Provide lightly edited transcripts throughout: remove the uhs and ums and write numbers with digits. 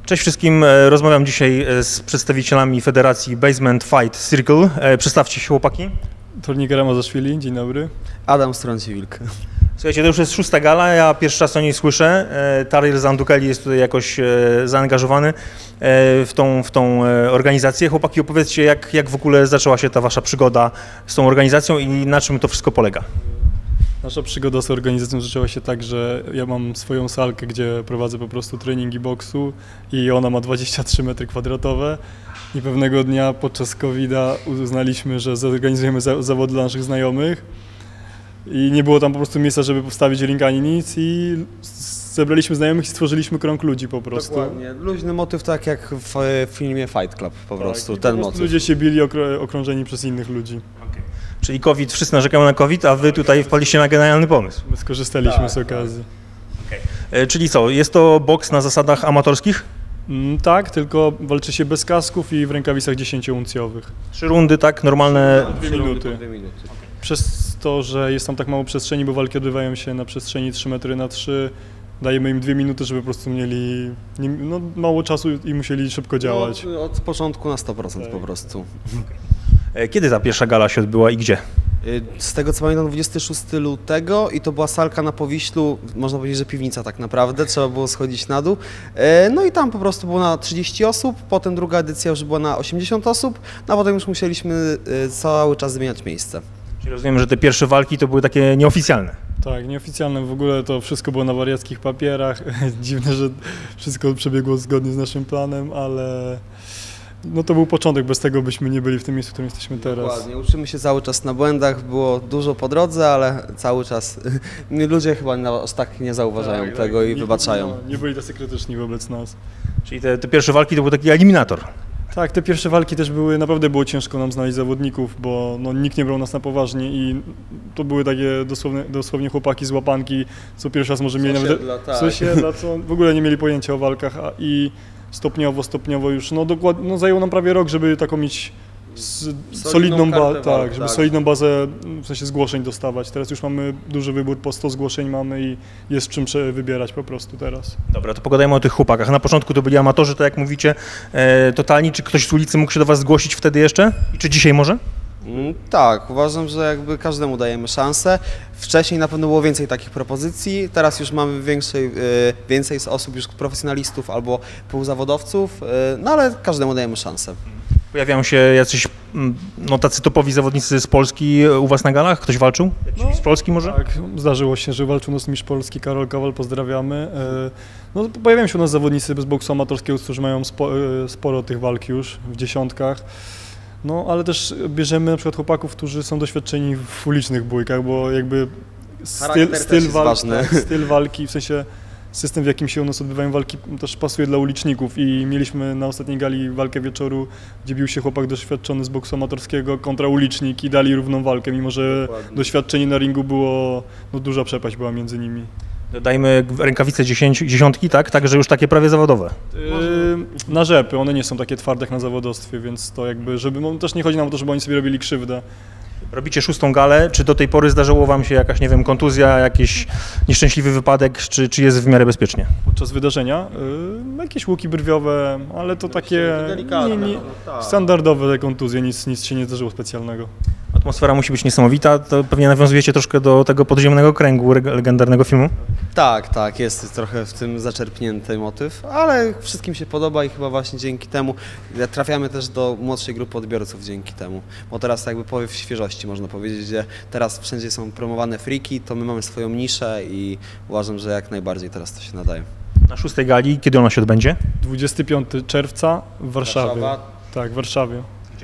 Cześć wszystkim, rozmawiam dzisiaj z przedstawicielami Federacji Basement Fight Circle. Przedstawcie się, chłopaki. Torniker Mazaszwili, dzień dobry. Adam Strąciwilk. Słuchajcie, to już jest 6. gala, ja pierwszy raz o niej słyszę. Tariel Zandukeli jest tutaj jakoś zaangażowany w tą organizację. Chłopaki, opowiedzcie, jak w ogóle zaczęła się ta wasza przygoda z tą organizacją i na czym to wszystko polega? Nasza przygoda z organizacją zaczęła się tak, że ja mam swoją salkę, gdzie prowadzę po prostu treningi boksu i ona ma 23 m2 i pewnego dnia podczas COVID-a uznaliśmy, że zorganizujemy zawody dla naszych znajomych i nie było tam po prostu miejsca, żeby postawić ring ani nic i zebraliśmy znajomych i stworzyliśmy krąg ludzi po prostu. Dokładnie. Luźny motyw, tak jak w filmie Fight Club po prostu, Tak, ten po prostu motyw. ludzie się bili okrążeni przez innych ludzi. Czyli COVID, wszyscy narzekają na COVID, a wy tutaj wpadliście na genialny pomysł. My skorzystaliśmy z okazji. Czyli co, jest to boks na zasadach amatorskich? Tak, tylko walczy się bez kasków i w rękawicach 10-uncjowych. 3 rundy, tak, normalne? 2 minuty. Przez to, że jest tam tak mało przestrzeni, bo walki odbywają się na przestrzeni 3 m3, dajemy im 2 minuty, żeby po prostu mieli mało czasu i musieli szybko działać. No, od początku na 100% po prostu. Kiedy ta pierwsza gala się odbyła i gdzie? Z tego co pamiętam 26 lutego i to była salka na Powiślu, można powiedzieć, że piwnica tak naprawdę, trzeba było schodzić na dół. No i tam po prostu było na 30 osób, potem druga edycja już była na 80 osób, no a potem już musieliśmy cały czas zmieniać miejsce. Czyli rozumiem, że te pierwsze walki to były takie nieoficjalne. Tak, nieoficjalne w ogóle to wszystko było na wariackich papierach. Dziwne, że wszystko przebiegło zgodnie z naszym planem, ale no to był początek, bez tego byśmy nie byli w tym miejscu, w którym jesteśmy teraz. Dokładnie, uczymy się cały czas na błędach, było dużo po drodze, ale cały czas ludzie chyba aż tak nie zauważają tego i wybaczają. Nie byli tacy krytyczni wobec nas. Czyli te pierwsze walki to był taki eliminator. Tak, te pierwsze walki też były, naprawdę było ciężko nam znaleźć zawodników, bo nikt nie brał nas na poważnie i to były takie dosłownie chłopaki z łapanki, co pierwszy raz może mieli nawet sąsiedla, co w ogóle nie mieli pojęcia o walkach i stopniowo już, dokładnie, zajęło nam prawie rok, żeby taką mieć solidną bazę, żeby solidną bazę, w sensie zgłoszeń dostawać. Teraz już mamy duży wybór, po 100 zgłoszeń mamy i jest czym wybierać po prostu teraz. Dobra, to pogadajmy o tych chłopakach. Na początku to byli amatorzy, tak jak mówicie, totalni. Czy ktoś z ulicy mógł się do was zgłosić wtedy jeszcze? I czy dzisiaj może? Tak, uważam, że jakby każdemu dajemy szansę. Wcześniej na pewno było więcej takich propozycji, teraz już mamy więcej z osób, już profesjonalistów albo półzawodowców, no ale każdemu dajemy szansę. Pojawiają się jacyś tacy topowi zawodnicy z Polski u was na galach? Ktoś walczył? Jakiś z Polski może? Tak, zdarzyło się, że walczył nas mistrz Polski Karol Kowal, pozdrawiamy. Pojawiają się u nas zawodnicy z boksu amatorskiego, którzy mają sporo tych walk już w dziesiątkach. Ale też bierzemy na przykład chłopaków, którzy są doświadczeni w ulicznych bójkach, bo jakby styl walki, w sensie system, w jakim się u nas odbywają walki, też pasuje dla uliczników i mieliśmy na ostatniej gali walkę wieczoru, gdzie bił się chłopak doświadczony z boksu amatorskiego kontra ulicznik i dali równą walkę, mimo że doświadczenie na ringu było, duża przepaść była między nimi. Dajmy rękawice dziesiątki, tak? Także już takie prawie zawodowe. Na rzepy, one nie są takie twarde jak na zawodowstwie, więc to jakby, też nie chodzi nam o to, żeby oni sobie robili krzywdę. Robicie 6. galę, czy do tej pory zdarzyło wam się jakaś, nie wiem, kontuzja, jakiś nieszczęśliwy wypadek, czy jest w miarę bezpiecznie? Podczas wydarzenia? Jakieś łuki brwiowe, ale to takie standardowe kontuzje, nic się nie zdarzyło specjalnego. Atmosfera musi być niesamowita, to pewnie nawiązujecie troszkę do tego podziemnego kręgu legendarnego filmu? Tak, jest trochę w tym zaczerpnięty motyw, ale wszystkim się podoba i chyba właśnie dzięki temu trafiamy też do młodszej grupy odbiorców dzięki temu, bo teraz jakby powiew świeżości można powiedzieć, że teraz wszędzie są promowane friki, to my mamy swoją niszę i uważam, że jak najbardziej teraz to się nadaje. Na 6. gali, kiedy ona się odbędzie? 25 czerwca w Warszawie. Tak, w Warszawie.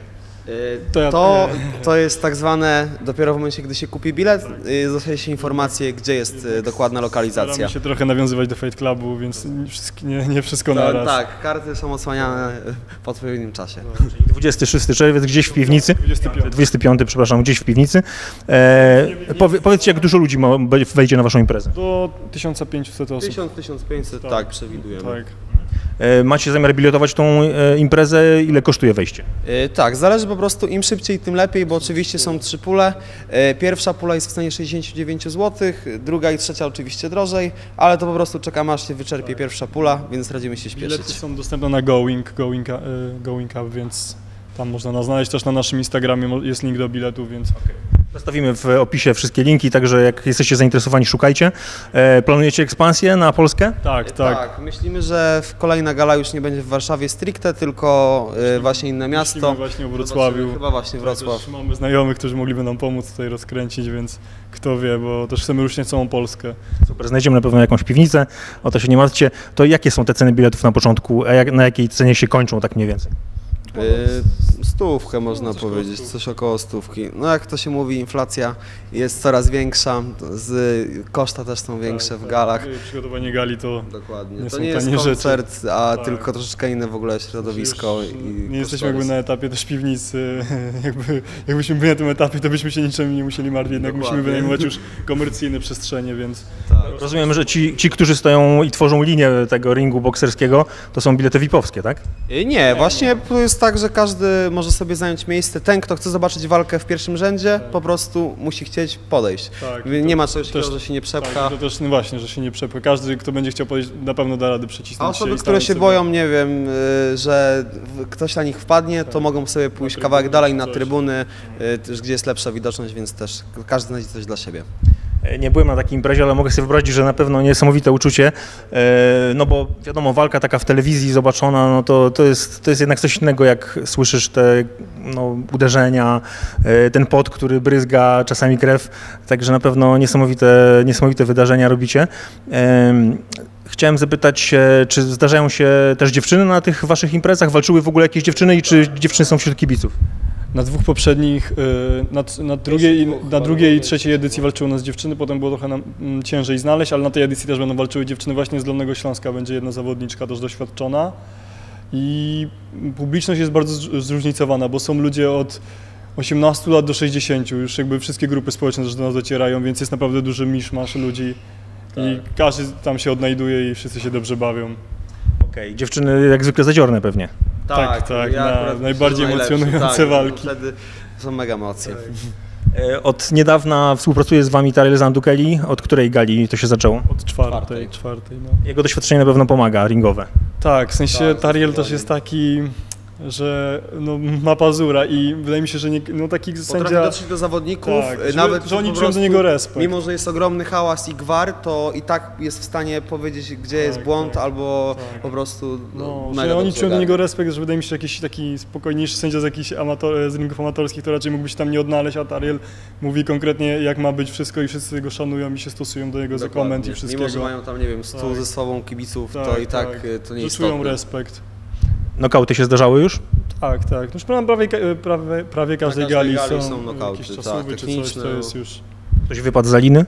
To jest tak zwane, dopiero w momencie, gdy się kupi bilet, dostaje się informację, gdzie jest dokładna lokalizacja. Staramy się trochę nawiązywać do Fight Clubu, więc nie wszystko naraz. Tak, karty są odsłaniane w odpowiednim czasie. 26 czerwiec, gdzieś w piwnicy? 25, przepraszam, gdzieś w piwnicy. Powiedzcie, jak dużo ludzi wejdzie na waszą imprezę? Do 1500 osób. 1500, tak, przewidujemy. Tak. Macie zamiar biletować tą imprezę? Ile kosztuje wejście? Tak, zależy po prostu, im szybciej, tym lepiej, bo oczywiście są 3 pule. Pierwsza pula jest w cenie 69 zł, druga i trzecia oczywiście drożej, ale to po prostu czekamy, aż się wyczerpie pierwsza pula, więc radzimy się Bilety śpieszyć. są dostępne na Going Up, więc tam można nas znaleźć. Też na naszym Instagramie jest link do biletów, więc... Zostawimy w opisie wszystkie linki, także jak jesteście zainteresowani, szukajcie. Planujecie ekspansję na Polskę? Tak. Myślimy, że kolejna gala już nie będzie w Warszawie stricte, tylko właśnie inne miasto. Myślimy właśnie o Wrocławiu. Zobaczymy, chyba właśnie Wrocław. Też mamy znajomych, którzy mogliby nam pomóc tutaj rozkręcić, więc kto wie, bo też chcemy ruszać całą Polskę. Super, znajdziemy na pewno jakąś piwnicę, o to się nie martwcie. To jakie są te ceny biletów na początku, a na jakiej cenie się kończą tak mniej więcej? Stówkę można powiedzieć, coś około stówki. No jak to się mówi, inflacja jest coraz większa, koszta też są większe w galach. Przygotowanie gali to Dokładnie. nie To są nie jest tanie koncert, rzeczy. a Tak. tylko troszeczkę inne w ogóle środowisko. Nie jesteśmy jakby na etapie też piwnicy, jakbyśmy byli na tym etapie, to byśmy się niczym nie musieli martwić, jednak Dokładnie. musimy wynajmować już komercyjne przestrzenie, więc... Rozumiem, że ci, którzy stoją i tworzą linię tego ringu bokserskiego, to są bilety VIP-owskie, tak? Nie, właśnie to jest tak, że każdy może sobie zająć miejsce. Ten, kto chce zobaczyć walkę w pierwszym rzędzie, po prostu musi chcieć podejść. Tak, Nie ma czegoś takiego, też- że się nie przepcha. Tak, to też no właśnie, że się nie przepcha. Każdy, kto będzie chciał podejść, na pewno da radę A przycisnąć osoby, się. które się boją, nie wiem, że ktoś na nich wpadnie, to mogą sobie pójść Na kawałek trybuny dalej na coś. trybuny, też gdzie jest lepsza widoczność, więc też każdy znajdzie coś dla siebie. Nie byłem na takiej imprezie, ale mogę sobie wyobrazić, że na pewno niesamowite uczucie, no bo wiadomo, walka taka w telewizji zobaczona, no to jest jednak coś innego, jak słyszysz te uderzenia, ten pot, który bryzga, czasami krew, także na pewno niesamowite wydarzenia robicie. Chciałem zapytać się, czy zdarzają się też dziewczyny na tych waszych imprezach? Walczyły w ogóle jakieś dziewczyny i czy dziewczyny są wśród kibiców? Na dwóch poprzednich, na drugiej i trzeciej edycji walczyły nas dziewczyny, potem było trochę nam ciężej znaleźć, ale na tej edycji też będą walczyły dziewczyny właśnie z Dolnego Śląska, będzie jedna zawodniczka też doświadczona i publiczność jest bardzo zróżnicowana, bo są ludzie od 18 lat do 60, już jakby wszystkie grupy społeczne też do nas docierają, więc jest naprawdę duży miszmasz ludzi i każdy tam się odnajduje i wszyscy się dobrze bawią. Okej, dziewczyny jak zwykle zadziorne pewnie. Tak, najbardziej najlepszy, emocjonujące walki. Wtedy są mega emocje. Od niedawna współpracuje z wami Tariel Zandukeli. Od której gali to się zaczęło? Od czwartej, no. Jego doświadczenie na pewno pomaga, ringowe. Tak, w sensie Tak, Tariel zdecydowanie. też jest taki, że ma pazura i wydaje mi się, że taki Potrafi sędzia... dotrzeć do zawodników, Tak, nawet że oni po czują do prostu, niego respekt. mimo że jest ogromny hałas i gwar, to i tak jest w stanie powiedzieć, gdzie jest błąd, albo tak. po prostu Że mega oni dobrze czują do ogarnia. niego respekt, że wydaje mi się, że jakiś taki spokojniejszy sędzia z jakichś z ringów amatorskich to raczej mógłby się tam nie odnaleźć, a Tariel mówi konkretnie jak ma być wszystko i wszyscy go szanują i się stosują do jego za Dokładnie. koment i wszystkiego. Mimo że mają tam, nie wiem, 100 Tak. ze sobą kibiców, to i tak to nie że jest czują istotne. respekt. Nokauty się zdarzały już? Tak. No już prawie każdej każdej gali gali są są nokauty, jakieś tak, czasówy czy coś, techniczne. to jest już... Ktoś wypadł z liny?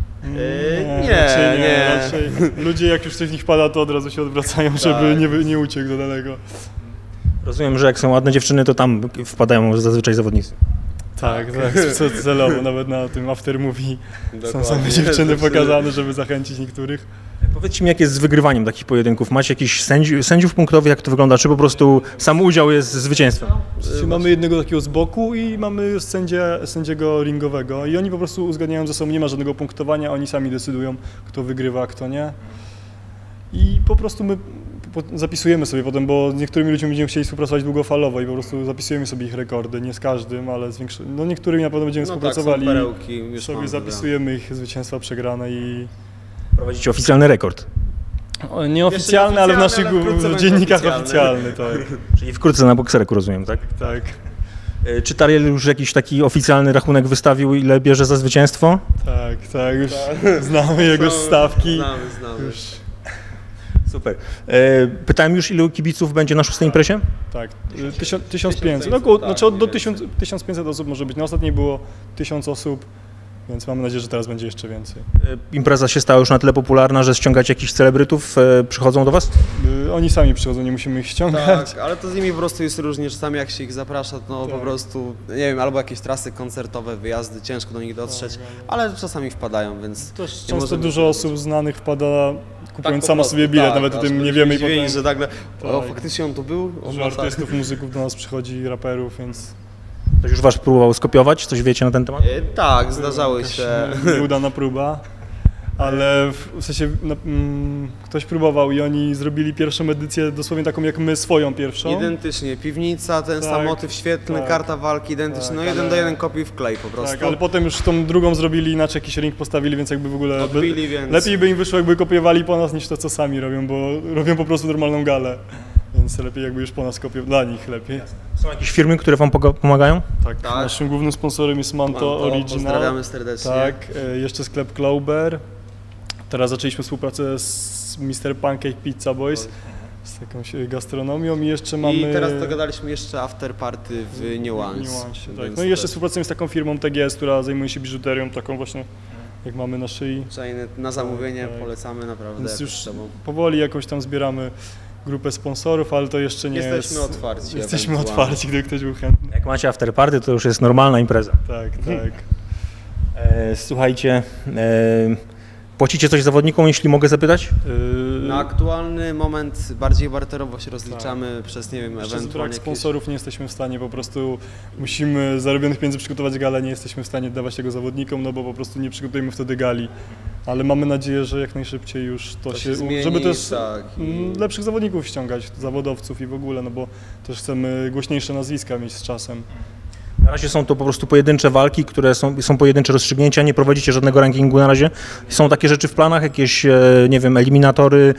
Nie. Raczej ludzie jak już coś w nich pada, to od razu się odwracają, żeby nie uciekł do daleko. Rozumiem, że jak są ładne dziewczyny, to tam wpadają zazwyczaj zawodnicy. Tak, celowo, nawet na tym aftermovie są Dokładnie. same dziewczyny pokazane, żeby zachęcić niektórych. Powiedzcie mi, jak jest z wygrywaniem takich pojedynków? Macie jakichś sędziów punktowych, jak to wygląda? Czy po prostu sam udział jest zwycięstwem? Czyli mamy jednego takiego z boku i mamy sędziego ringowego i oni po prostu uzgadniają ze sobą, nie ma żadnego punktowania, oni sami decydują, kto wygrywa, a kto nie. I po prostu my zapisujemy sobie potem, bo z niektórymi ludźmi będziemy chcieli współpracować długofalowo i po prostu zapisujemy sobie ich rekordy, nie z każdym, ale z większością, no niektórymi na pewno będziemy współpracowali. Tak, są perełki, już sobie mam zapisujemy ich zwycięstwa, przegrane i... Prowadzicie oficjalny rekord. Nieoficjalny, ale w naszych ale wkrótce będzie dziennikach oficjalny. oficjalny, tak. Czyli wkrótce na bokserku, rozumiem, tak? Tak, Czy Tariel już jakiś taki oficjalny rachunek wystawił, ile bierze za zwycięstwo? tak, już znamy jego stawki. Znamy. Już, Super. Pytałem już, ilu kibiców będzie na 6. imprezie? tak, 1500, no około, znaczy do 1500 osób może być, na ostatniej było 1000 osób, więc mamy nadzieję, że teraz będzie jeszcze więcej. Impreza się stała już na tyle popularna, że ściągacie jakichś celebrytów, przychodzą do was? Oni sami przychodzą, nie musimy ich ściągać. Tak, ale to z nimi po prostu jest różnie, czasami jak się ich zaprasza, to po prostu, nie wiem, albo jakieś trasy koncertowe, wyjazdy, ciężko do nich dotrzeć, ale czasami wpadają, więc... Też nie często możemy dużo powiedzieć. osób znanych wpada kupując sama sobie bilet, nawet o tym nie wiemy i potem... że nagle, o Tak. faktycznie on tu był? Że artystów, muzyków do nas przychodzi, raperów, więc... Ktoś już was próbował skopiować? Coś wiecie na ten temat? Tak, zdarzały się. Nieudana próba, ale w sensie ktoś próbował i oni zrobili pierwszą edycję dosłownie taką jak my, swoją pierwszą. Identycznie, piwnica, ten Tak, sam motyw świetlny, tak. karta walki identyczna, Tak, no ale- 1 do 1 kopiuj w klej po prostu. Tak, ale potem już tą drugą zrobili inaczej, jakiś ring postawili, więc jakby w ogóle... Odbili, więc... Lepiej by im wyszło, jakby kopiowali po nas, niż to, co sami robią, bo robią po prostu normalną galę. Więc lepiej jakby już po nas dla nich lepiej. Są jakieś firmy, które wam pomagają? Tak, Tak. naszym głównym sponsorem jest Manto Original. Pozdrawiamy serdecznie. Tak, jeszcze sklep Klauber. Teraz zaczęliśmy współpracę z Mr. Pancake Pizza Boys, z jakąś gastronomią i jeszcze mamy... I teraz dogadaliśmy jeszcze after party w Nuance. Tak. Więc No i jeszcze też współpracujemy z taką firmą TGS, która zajmuje się biżuterią, taką właśnie jak mamy na szyi. chainy na zamówienie Tak. polecamy naprawdę. Więc już sobą. powoli jakoś tam zbieramy grupę sponsorów, ale to jeszcze nie Jesteśmy jest... otwarci. Jesteśmy ewentualnie. otwarci, gdyby ktoś był chętny. Jak macie afterparty, to już jest normalna impreza. Tak, tak. Słuchajcie, płacicie coś zawodnikom, jeśli mogę zapytać? Na aktualny moment bardziej barterowo się rozliczamy przez, nie wiem, Jeszcze z brak ewentualnie jakieś... sponsorów nie jesteśmy w stanie, po prostu musimy z zarobionych pieniędzy przygotować galę, nie jesteśmy w stanie dawać tego zawodnikom, no bo po prostu nie przygotujemy wtedy gali. Ale mamy nadzieję, że jak najszybciej już to się zmieni, żeby też tak, lepszych zawodników ściągać, zawodowców i w ogóle, no bo też chcemy głośniejsze nazwiska mieć z czasem. Na razie są to po prostu pojedyncze walki, które są pojedyncze rozstrzygnięcia, nie prowadzicie żadnego rankingu na razie. Są takie rzeczy w planach, jakieś, nie wiem, eliminatory,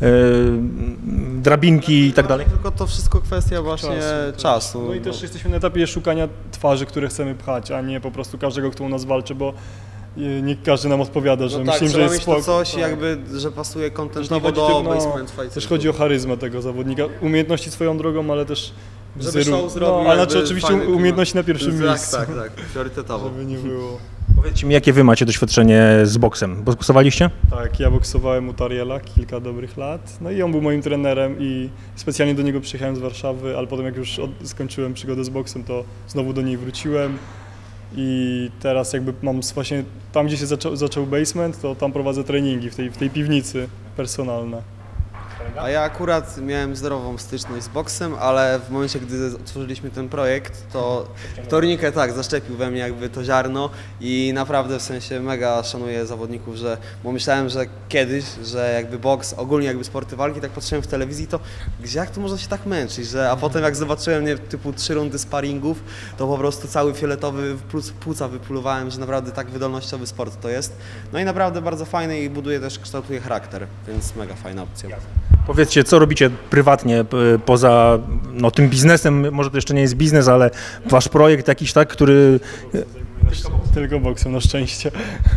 drabinki i tak dalej? Tylko to wszystko kwestia właśnie czasu. No i też jesteśmy na etapie szukania twarzy, które chcemy pchać, a nie po prostu każdego, kto u nas walczy, bo nie każdy nam odpowiada, że No tak, myślimy, że trzeba jest mieć spoko. to coś, Tak. jakby, że pasuje Też nie kontentowo chodzi do tylko, basement fighterów. też chodzi o charyzmę tego zawodnika, umiejętności swoją drogą, ale też Żeby show zrobił, ale jakby znaczy oczywiście fajny klimat. umiejętności na pierwszym Tak, miejscu, tak, priorytetowo. żeby nie było. Powiedzcie mi, jakie wy macie doświadczenie z boksem? Boksowaliście? Tak, ja boksowałem u Tariela kilka dobrych lat, no i on był moim trenerem i specjalnie do niego przyjechałem z Warszawy, ale potem jak już skończyłem przygodę z boksem, to znowu do niej wróciłem i teraz jakby mam właśnie tam, gdzie się zaczął basement, to tam prowadzę treningi w tej piwnicy personalne. A ja akurat miałem zdrową styczność z boksem, ale w momencie, gdy otworzyliśmy ten projekt, to Tornikę tak zaszczepił we mnie jakby to ziarno i naprawdę w sensie mega szanuję zawodników, bo myślałem, że kiedyś, że jakby boks, ogólnie jakby sporty walki, tak patrzyłem w telewizji, to jak to można się tak męczyć, a potem jak zobaczyłem typu 3 rundy sparingów, to po prostu cały fioletowy płuca wypluwałem, że naprawdę tak wydolnościowy sport to jest. No i naprawdę bardzo fajny i buduje też, kształtuje charakter, więc mega fajna opcja. Powiedzcie, co robicie prywatnie poza tym biznesem, może to jeszcze nie jest biznes, ale wasz projekt jakiś, tak, który... Tylko boksem na szczęście.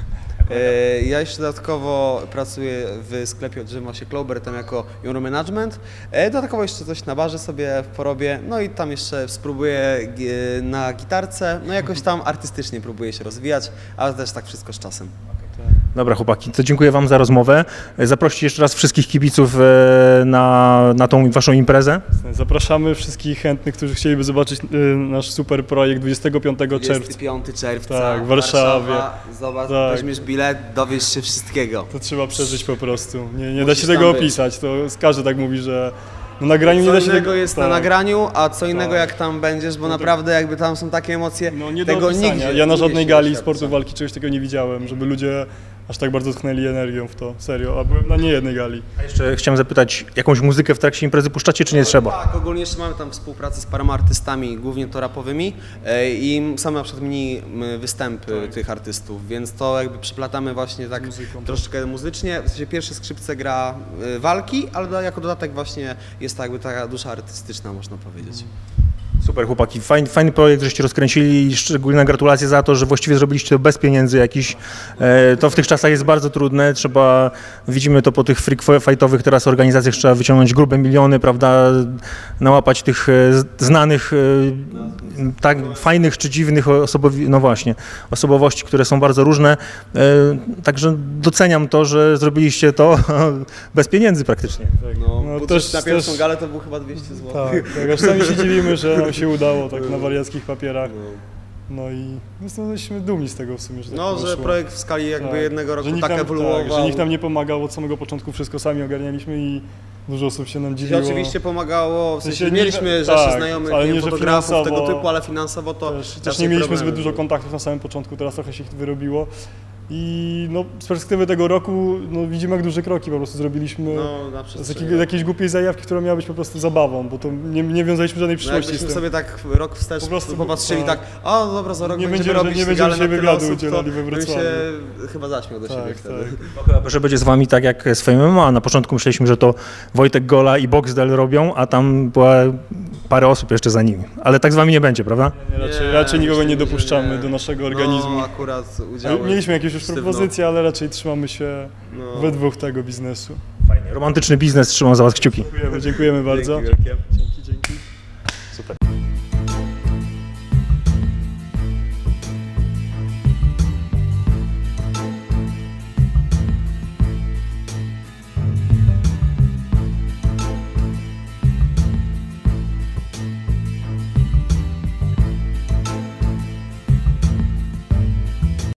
Ja jeszcze dodatkowo pracuję w sklepie, odżywam się Klauber, tam jako Euro Management. Dodatkowo jeszcze coś na barze sobie porobię, no i tam jeszcze spróbuję na gitarce, no jakoś tam artystycznie próbuję się rozwijać, ale też tak wszystko z czasem. Dobra chłopaki, to dziękuję wam za rozmowę. Zaproście jeszcze raz wszystkich kibiców na tą waszą imprezę. Zapraszamy wszystkich chętnych, którzy chcieliby zobaczyć nasz super projekt 25 czerwca. 25 czerwca Tak, w Warszawie. Zobacz, Tak. weźmiesz bilet, dowiesz się wszystkiego. To trzeba przeżyć po prostu. Nie da Musisz się tam tego być. opisać. To każdy tak mówi, że na nagraniu nie Co da się innego tego... jest na tak. nagraniu, a co innego Tak. jak tam będziesz, bo naprawdę jakby tam są takie emocje, No nie do tego opisania. nigdzie. Ja na nigdzie żadnej się gali nie sportu opisuje. walki czegoś takiego nie widziałem, żeby ludzie aż tak bardzo tchnęli energią w to. Serio, a byłem na niejednej gali. A jeszcze chciałem zapytać, jakąś muzykę w trakcie imprezy puszczacie, czy nie trzeba? Tak, ogólnie jeszcze mamy tam współpracę z paroma artystami, głównie to rapowymi i same na przykład mini występy tych artystów, więc to jakby przeplatamy właśnie tak Muzyką. troszeczkę muzycznie. W sensie pierwsze skrzypce gra walki, ale jako dodatek właśnie jest to jakby taka dusza artystyczna, można powiedzieć. Super chłopaki, fajny projekt, żeście rozkręcili i szczególne gratulacje za to, że właściwie zrobiliście to bez pieniędzy jakichś. To w tych czasach jest bardzo trudne, widzimy to po tych freak fightowych teraz organizacjach, trzeba wyciągnąć grube miliony, prawda, nałapać tych znanych, tak fajnych czy dziwnych osobowości, które są bardzo różne. Także doceniam to, że zrobiliście to bez pieniędzy praktycznie. No, No, budżet też- na pierwszą też- galę to był chyba 200 zł. Tak, aż sami się dziwimy, że nam się udało tak na wariackich papierach. No i jesteśmy dumni z tego w sumie, że tak No, że wyszło. projekt w skali jakby Tak. jednego roku Że nikt tak nam, ewoluował. tak, że nikt nam nie pomagał od samego początku, wszystko sami ogarnialiśmy i dużo osób się nam I dziwiło. oczywiście pomagało, w sensie nie- mieliśmy tak, rzeczy znajomych, ale nie nie, że fotografów tego finansowo typu, ale finansowo to Też raczej nie mieliśmy problemy zbyt dużo były. kontaktów na samym początku, teraz trochę się ich wyrobiło. I no, z perspektywy tego roku no, widzimy, jak duże kroki po prostu zrobiliśmy No, na z przestrzeni. jakiejś głupiej zajawki, która miała być po prostu zabawą, bo to nie wiązaliśmy żadnej No przyszłości z jakbyśmy tym. sobie tak rok wstecz Po prostu popatrzyli tak. tak, o dobra, za rok Nie będziemy będziemy- robić nie galę będziemy na się tyle wywiadu osób, to udzielali we bym Wrocławiu. się chyba zaśmiał do siebie Tak, wtedy. tak. Chyba, że będzie z wami tak jak z Fame MMA. Na początku myśleliśmy, że to Wojtek Gola i Boxdel robią, a tam była parę osób jeszcze za nimi. Ale tak z wami nie będzie, prawda? Raczej nikogo nie myślę, że dopuszczamy nie. do naszego organizmu. No akurat udziały Mieliśmy jakieś już sztywno. propozycje, ale raczej trzymamy się No. we dwóch tego biznesu. Fajnie. Romantyczny biznes, trzymam za was kciuki. Dziękujemy bardzo. Dzięki wielkie.